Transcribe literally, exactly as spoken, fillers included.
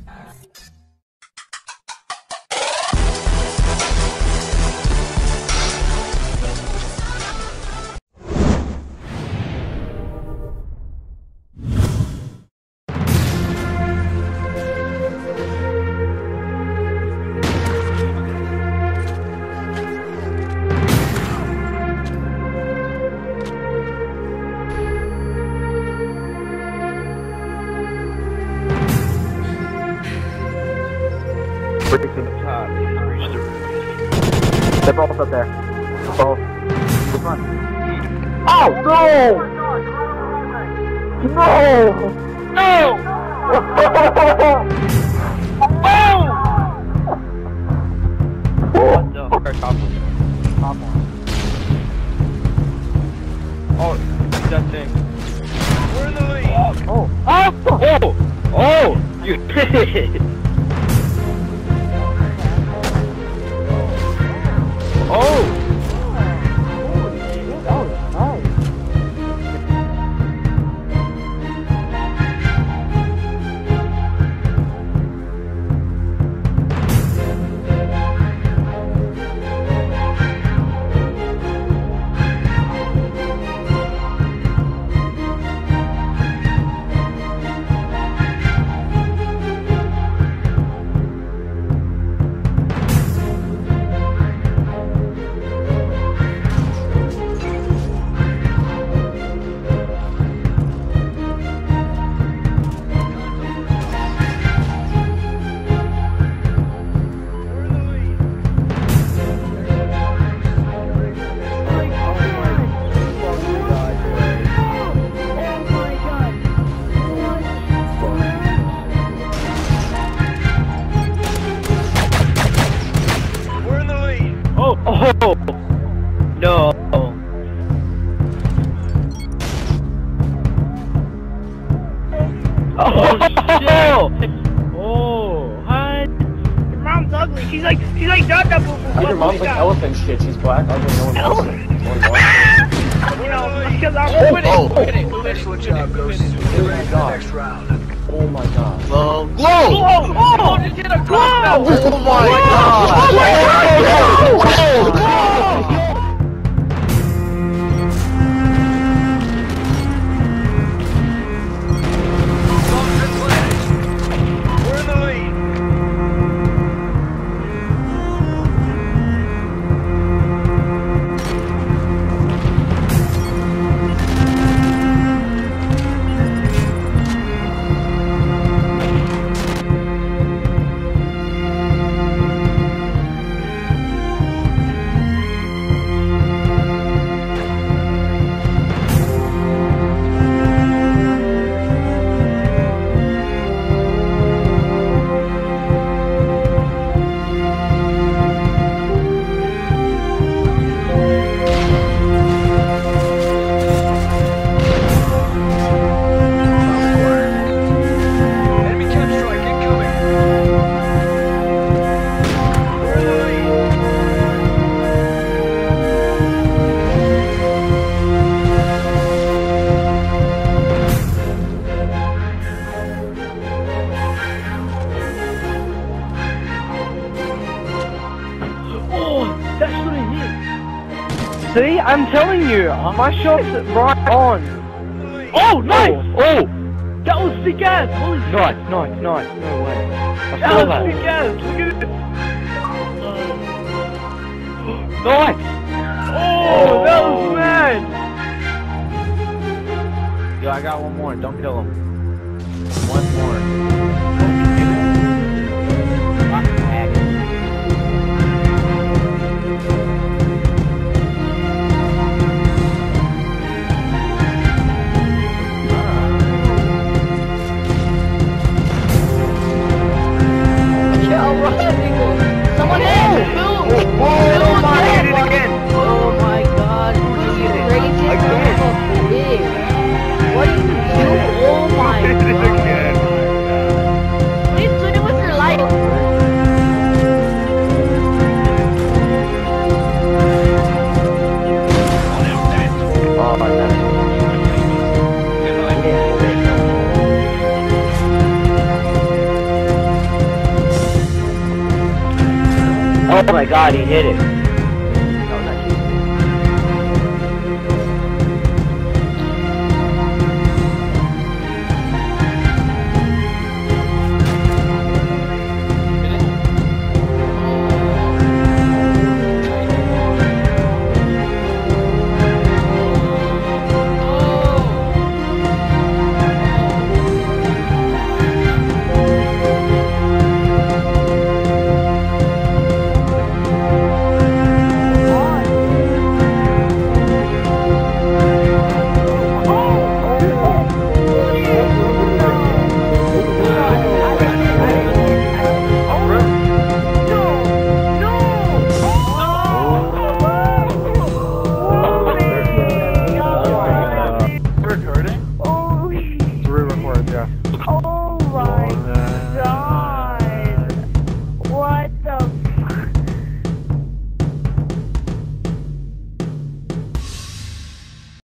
They're both up there. Both. Which one? Oh, no! No! No! Oh! What the fuck? Top one. Top one. Oh, that thing. We're in the lead! Oh! Oh! Oh! Oh! You did! Oh! That was nice. Oh! No! Oh shit! Oh, hi! Your mom's ugly. She's like, she's like Dada Boo Boo. Your mom's like elephant shit. She's black. Ugly. No one wants it. No one wants it. You know, because I'm winning. Oh, oh. Winning. Excellent job, Ghost. Oh my god. Next round. Oh my god. Whoa! Oh, oh, just hit a crossbow. Oh my god. Oh my god. We're in the lead. See, I'm telling you, my shot's right on. Oh, nice! Oh, oh. That was sick ass! Holy shit! Nice, nice, nice. No way. I That saw was that. sick ass. Look at this. Nice! Oh, that was mad. Yo, I got one more. Don't kill him. One more. Someone hit! Boom! Oh my Hit it again! Oh my god, you crazy Again. son of a bitch. What do you do? Oh my my god, he hit it.